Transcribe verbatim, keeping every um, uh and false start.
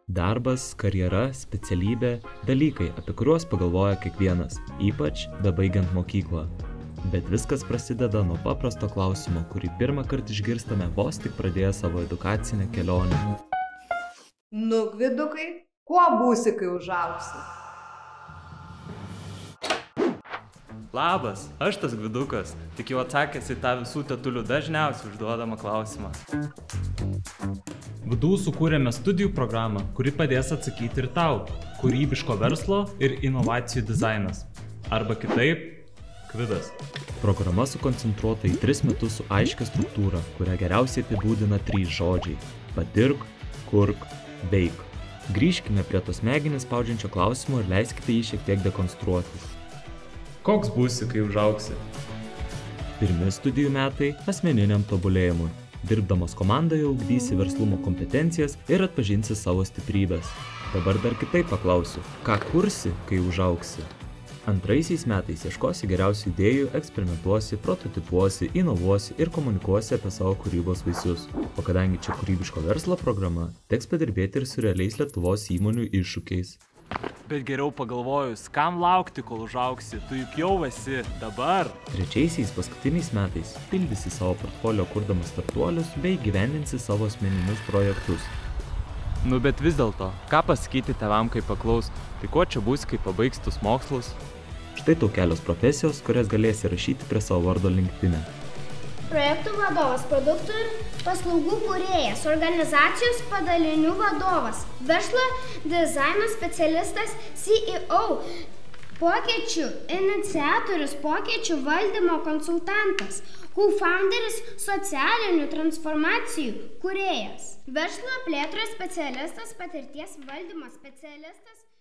Darbas, karjera, specialybė – dalykai, apie kuriuos pagalvoja kiekvienas, ypač bebaigiant mokyklą. Bet viskas prasideda nuo paprasto klausimo, kurį pirmą kartą išgirstame vos tik pradėję savo edukacinę kelionę. Nu, Gvidukai, kuo būsi, kai užaugsi? Labas, aš tas Gvidukas, tik jau atsakęs į tą visų tetulių dažniausiai užduodamą klausimą. V D U sukūrėme studijų programą, kuri padės atsakyti ir tau – kūrybiško verslo ir inovacijų dizainas. Arba kitaip – Kvidas. Programa sukoncentruota į tris metus su aiškia struktūra, kurią geriausiai apibūdina trys žodžiai – padirk, kurk, veik. Grįžkime prie tos smegenis spaudžiančio klausimo ir leiskite jį šiek tiek dekonstruoti. Koks būsi, kai užaugsi? Pirmi studijų metai – asmeniniam tobulėjimui. Dirbdamas komandoje ugdysi verslumo kompetencijas ir atpažinsi savo stiprybės. Dabar dar kitaip paklausiu, ką kursi, kai užaugsi? Antraisiais metais ieškosi geriausių idėjų, eksperimentuosi, prototipuosi, inovuosi ir komunikuosi apie savo kūrybos vaisius. O kadangi čia kūrybiško verslo programa, teks padirbėti ir su realiais Lietuvos įmonių iššūkiais. Bet geriau pagalvojus, kam laukti, kol užaugsi, tu juk jau esi dabar. Trečiaisiais paskutiniais metais pildysi savo portfolio kurdamas startuolius bei gyvendinsi savo asmeninius projektus. Nu bet vis dėlto, ką pasakyti tėvam, kai paklaus, tai kuo čia būsi, kai pabaigs tus mokslus? Štai tau kelios profesijos, kurias galėsi rašyti prie savo vardo LinkedIne. Projektų vadovas, produktų ir paslaugų kūrėjas, organizacijos padalinių vadovas, verslo dizaino specialistas, C E O, pokyčių iniciatorius, pokyčių valdymo konsultantas, co-founderis, socialinių transformacijų kūrėjas, verslo plėtros specialistas, patirties valdymo specialistas.